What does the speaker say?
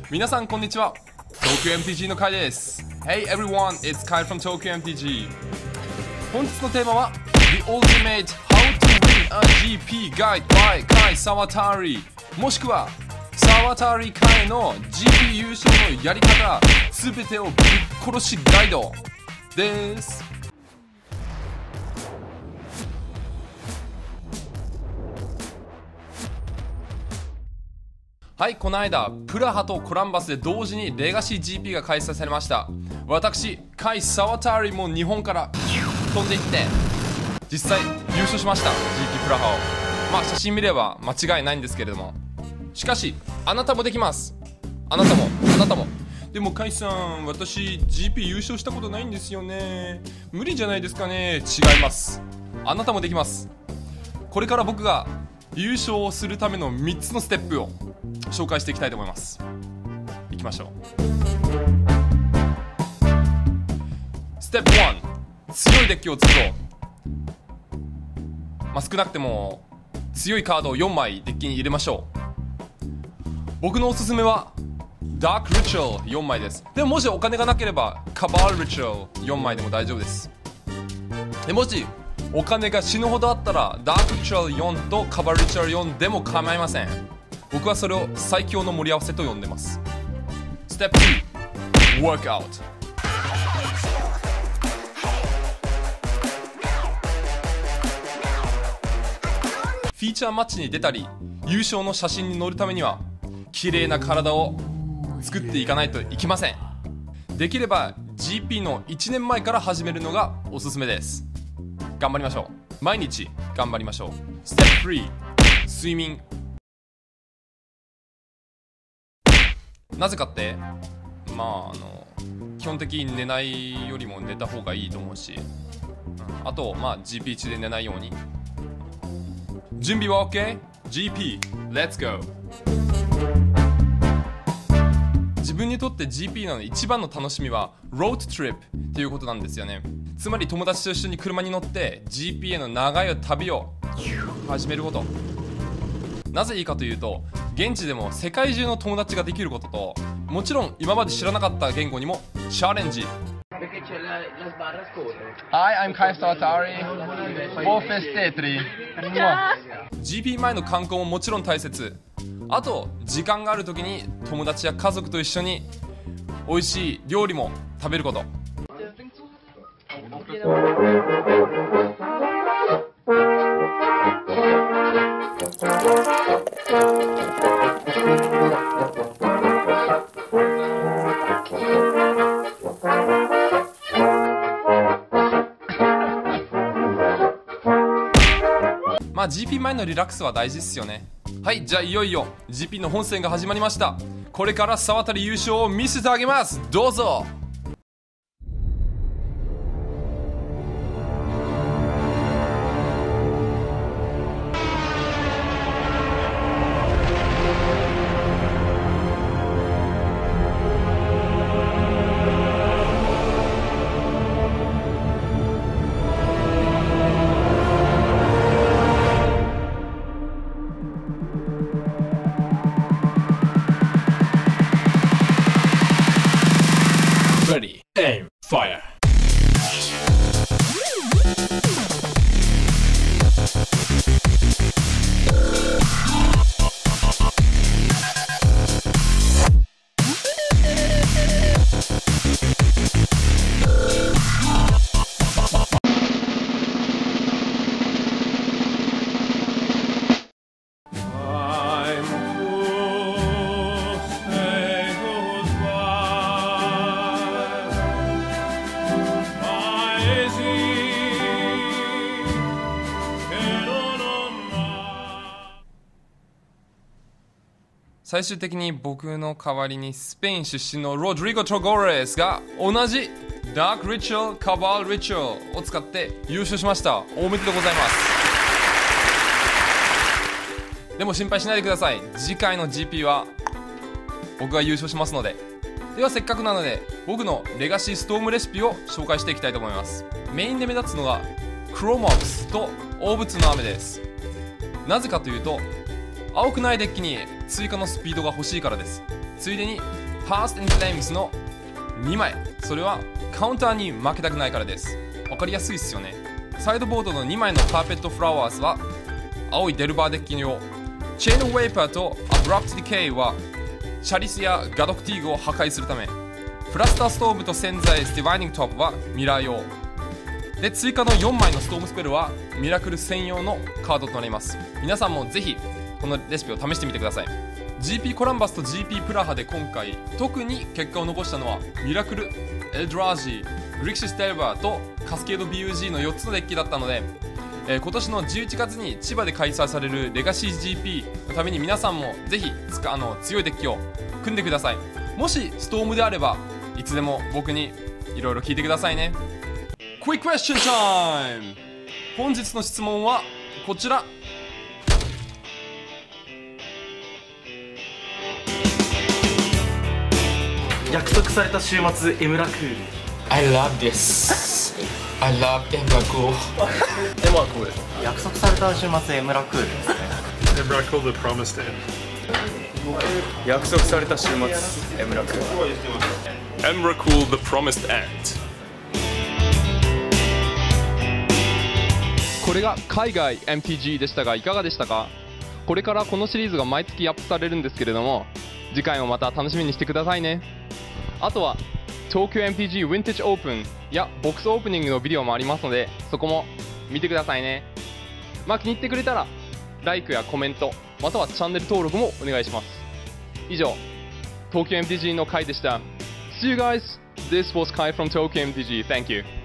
皆さんこんにちは。東京 MTG のカイです。 Hey everyone, it's Kai from Tokyo MTG。 本日のテーマは The Ultimate How to Win a GP Guide by Kai Sawatari、 もしくはSawatari Kai の GP 優勝のやり方すべてをぶっ殺しガイドです。はい、この間プラハとコランバスで同時にレガシー GP が開催されました。私カイ・サワタリも日本から飛んでいって実際優勝しました。 GP プラハを写真見れば間違いないんですけれども、しかしあなたもできます。あなたもでもカイさん、私 GP 優勝したことないんですよね。無理じゃないですかね。違います。あなたもできます。これから僕が優勝をするための3つのステップを紹介していきたいと思います。いきましょう。ステップ1、強いデッキを作ろう。少なくても強いカードを4枚デッキに入れましょう。僕のおすすめはダークリチュアル4枚です。でももしお金がなければカバールリチュアル4枚でも大丈夫です。でもしお金が死ぬほどあったらダークリチュアル4とカバールリチュアル4でも構いません。僕はそれを最強の盛り合わせと呼んでます。ステップ2、ワークアウト。フィーチャーマッチに出たり優勝の写真に載るためには綺麗な体を作っていかないといけません。できれば GP の1年前から始めるのがおすすめです。頑張りましょう。毎日頑張りましょう。ステップ3、睡眠。なぜかって基本的に寝ないよりも寝た方がいいと思うし、あとGP 中で寝ないように。準備は OK？ GP Let's go。 自分にとって GP の一番の楽しみはロードトリップっていうことなんですよね。つまり友達と一緒に車に乗って GP への長い旅を始めること。なぜいいかというと、現地でも世界中の友達ができることと、もちろん今まで知らなかった言語にもチャレンジ。 Hi, I'm Kai Sawatari. GP 前の観光ももちろん大切。あと時間がある時に友達や家族と一緒に美味しい料理も食べること。GP 前のリラックスは大事っすよね。はい、じゃあいよいよ GP の本戦が始まりました。これから沢渡優勝を見せてあげます。どうぞ。 Ready, aim, fire. 最終的に僕の代わりにスペイン出身のロドリゴ・トゴレスが同じダーク・リチュアル、カバール・リチュアルを使って優勝しました。おめでとうございます。でも心配しないでください。次回の GP は僕が優勝しますので。ではせっかくなので僕のレガシーストームレシピを紹介していきたいと思います。メインで目立つのがクロモックスと大物の雨です。なぜかというと青くないデッキに追加のスピードが欲しいからです。 ついでに Past and Flames の2枚、それはカウンターに負けたくないからです。わかりやすいっすよね。サイドボードの2枚のカーペットフラワーズは青いデルバーデッキのよう、チェーンウェイパーとアブラプトディケイはチャリスやガドクティーグを破壊するため、フラスターストーブと洗剤スティバイニングトップはミラー用で、追加の4枚のストームスペルはミラクル専用のカードとなります。皆さんもぜひこのレシピを試してみてください。 GP コランバスと GP プラハで今回特に結果を残したのはミラクル、エルドラージ、グリクシス・デルバーとカスケード BUG の4つのデッキだったので、今年の11月に千葉で開催されるレガシー GP のために皆さんもぜひ強いデッキを組んでください。もしストームであればいつでも僕にいろいろ聞いてくださいね。 Quick question time。 本日の質問はこちら。 約束された週末エムラクール。 I love this. I love Emrakul. エマーコール。 約束された週末エムラクールですね。 Emrakul the promised end. 約束された週末エムラク。 Emrakul the promised end. これが海外 MTG でしたがいかがでしたか。これからこのシリーズが毎月アップされるんですけれども、次回もまた楽しみにしてくださいね。あとは東京 MTG ヴィンテージオープンやボックスオープニングのビデオもありますので、そこも見てくださいね。気に入ってくれたらLIKEやコメントまたはチャンネル登録もお願いします。以上、東京 MTG のKaiでした。 See you guys. This was Kai from Tokyo MTG. Thank you.